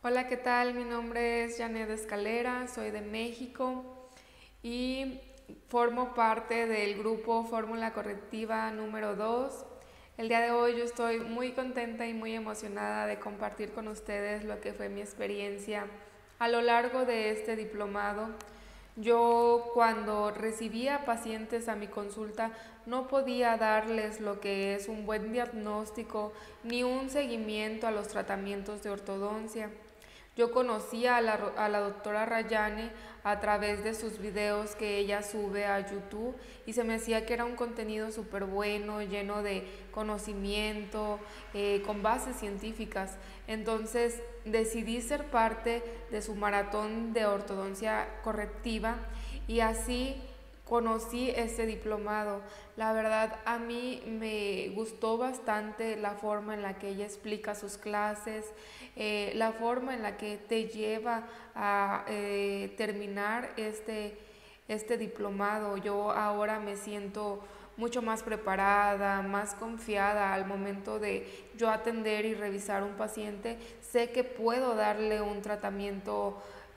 Hola, ¿qué tal? Mi nombre es Janet Escalera, soy de México y formo parte del grupo Fórmula Correctiva número 2. El día de hoy yo estoy muy contenta y muy emocionada de compartir con ustedes lo que fue mi experiencia a lo largo de este diplomado. Yo cuando recibía pacientes a mi consulta no podía darles lo que es un buen diagnóstico ni un seguimiento a los tratamientos de ortodoncia. Yo conocía a la doctora Rayane a través de sus videos que ella sube a YouTube y se me decía que era un contenido súper bueno, lleno de conocimiento, con bases científicas. Entonces decidí ser parte de su maratón de ortodoncia correctiva y así conocí este diplomado. La verdad, a mí me gustó bastante la forma en la que ella explica sus clases, la forma en la que te lleva a terminar este diplomado. Yo ahora me siento mucho más preparada, más confiada al momento de yo atender y revisar un paciente. Sé que puedo darle un tratamiento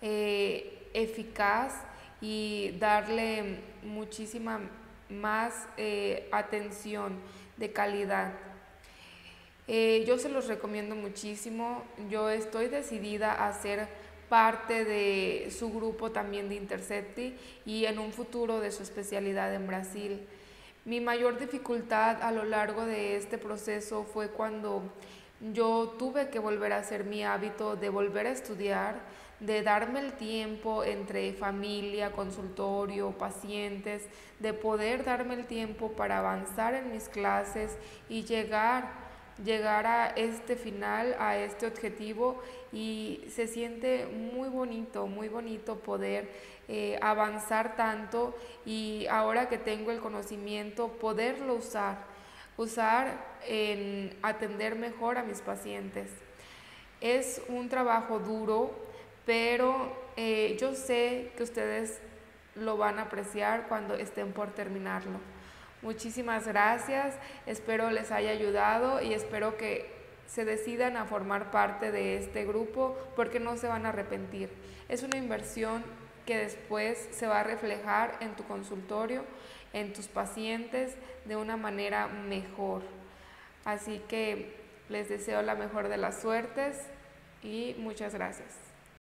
eficaz y darle muchísima más atención de calidad. Yo se los recomiendo muchísimo. Yo estoy decidida a ser parte de su grupo también de Intercepti y en un futuro de su especialidad en Brasil. Mi mayor dificultad a lo largo de este proceso fue cuando yo tuve que volver a hacer mi hábito de volver a estudiar, de darme el tiempo entre familia, consultorio, pacientes, de poder darme el tiempo para avanzar en mis clases y llegar a este final, a este objetivo, y se siente muy bonito poder avanzar tanto y ahora que tengo el conocimiento poderlo usar en atender mejor a mis pacientes. Es un trabajo duro, pero yo sé que ustedes lo van a apreciar cuando estén por terminarlo. Muchísimas gracias, espero les haya ayudado y espero que se decidan a formar parte de este grupo porque no se van a arrepentir. Es una inversión que después se va a reflejar en tu consultorio, en tus pacientes de una manera mejor. Así que les deseo la mejor de las suertes y muchas gracias.